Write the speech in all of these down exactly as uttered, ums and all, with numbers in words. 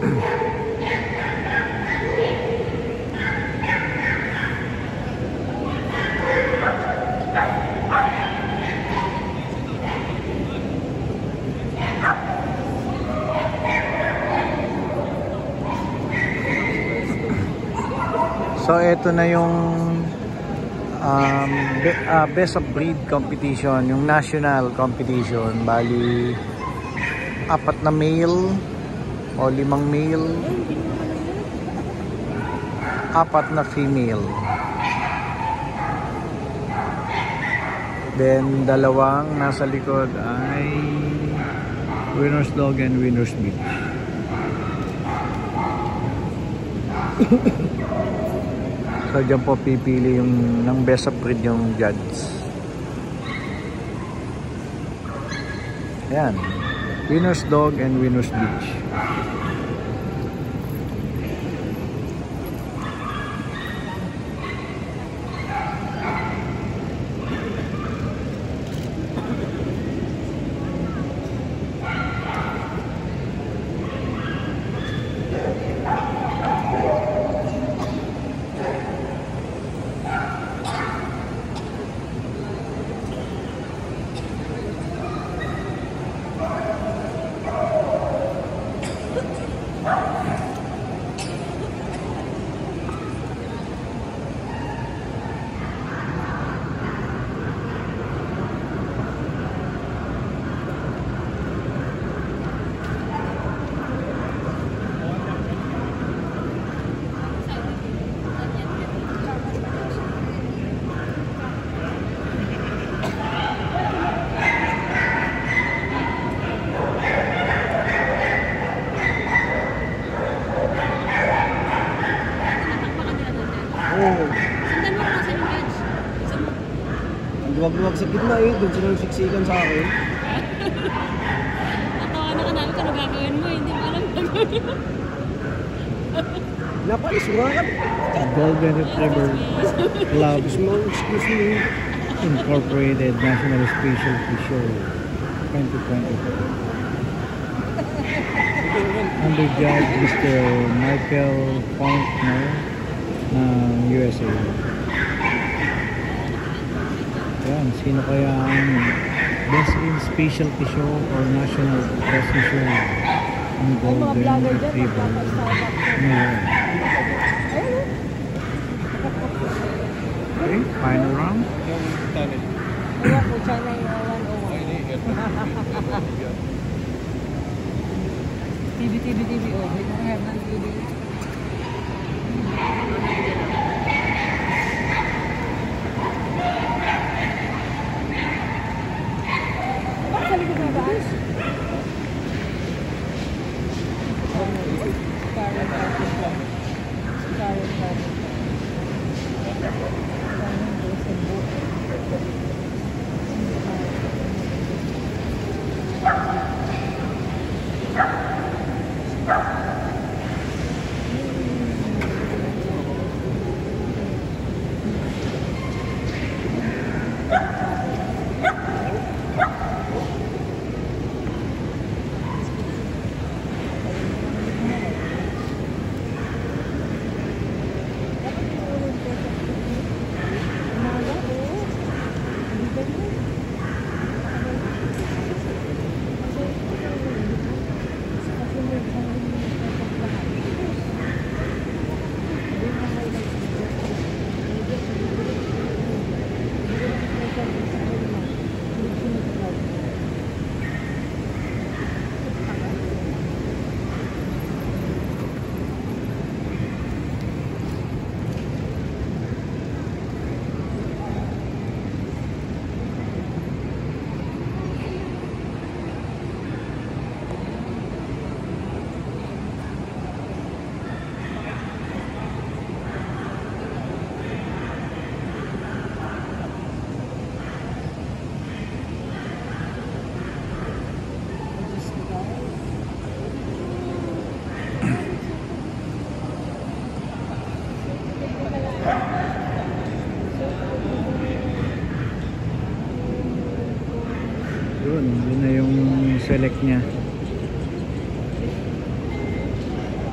So ito na yung um, be, uh, best of breed competition, yung national competition. Bali apat na male o limang male, apat na female, then dalawang nasa likod ay winner's dog and winner's bitch. So dyan po pipili yung ng best of breed yung judge. Ayan, winner's dog and winner's bitch. Luwag-luwag sa gitna eh, doon sila siksikan sa akin. Natawa na ka namin kung ano gagawin mo, hindi mo alam gagawin mo. Napalis mo nga. Golden Retriever Club Excuse me. Incorporated National Specialty Show twenty twenty-two. Under judge Mister Michael Faulkner ng U S A. Yan, sino kaya ang best in specialty show or national best in show ang Golden Retriever ngayon? Okay, final round. Ayaw po, China yung one oh one. T V, T V, T V, oh, wait na kaya ng T V. Yun, yun na yung select niya.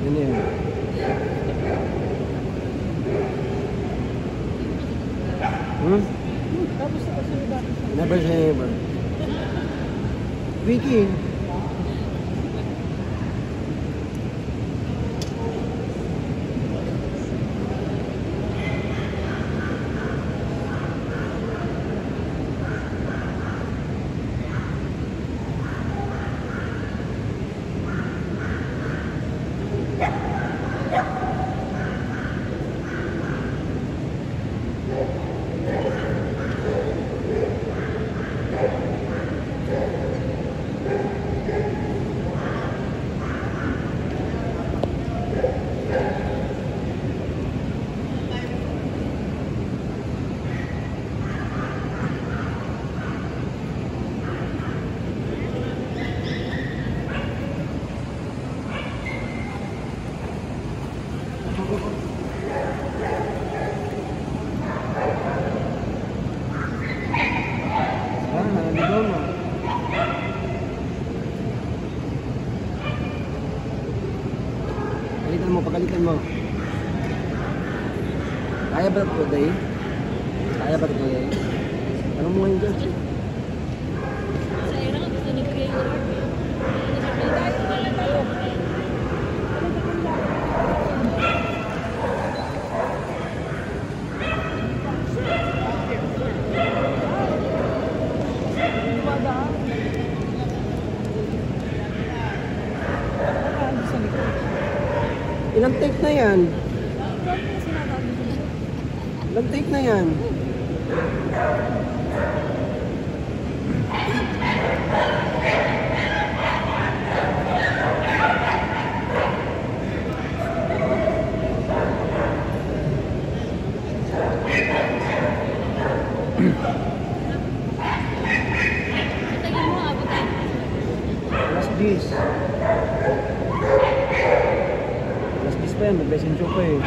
Yun yun. Hmm? Tapos na kasi yung dati. Never say never. Vicky. Ah, naligaw mo. Pagalitan mo, pagalitan mo. Kaya ba ito today? Kaya ba ito today? Ano mo ngayon dyan? Sa era ka gusto ni Kuya yung art. Ilang take na yan? Ilang take na yan? Tingin mo, abot tayo. Alas diyes. Alas diyes pa yan, mag-messenger pa eh.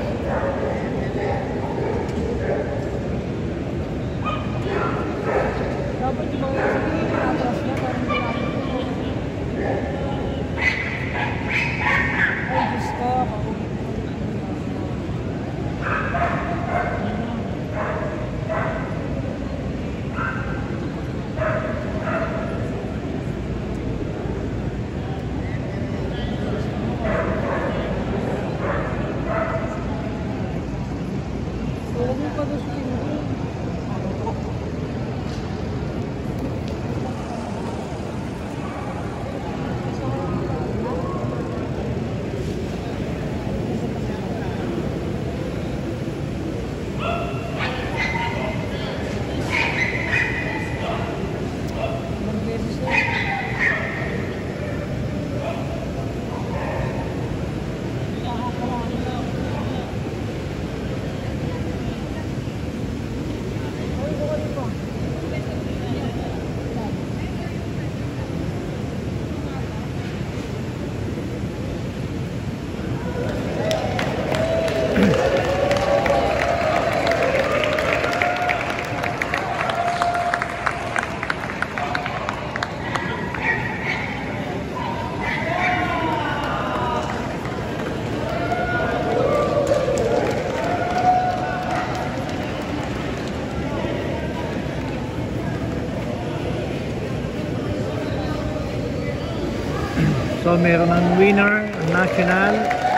Dapat yung mga sabihin, atras na, parang kailangan ko. Ay, Diyos ko. Huwag mo pa gusto yun. So meron ng winner, national.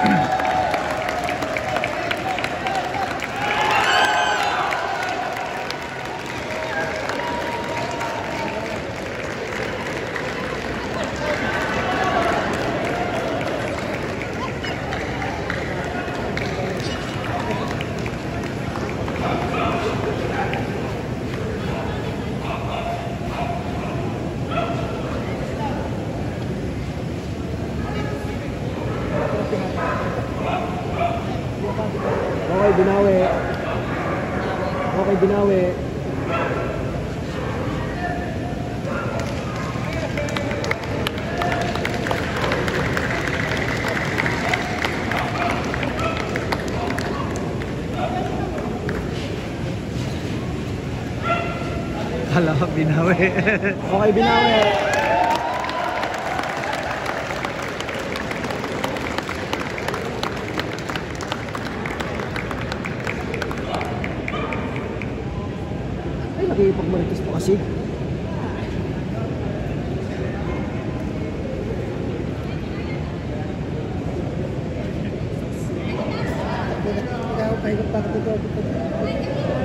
Okay, binawi. Okay, binawi. Hala, binawi. Okay, binawi. kayo pag marites po kasi. Ikaw, pahinga pa ako dito.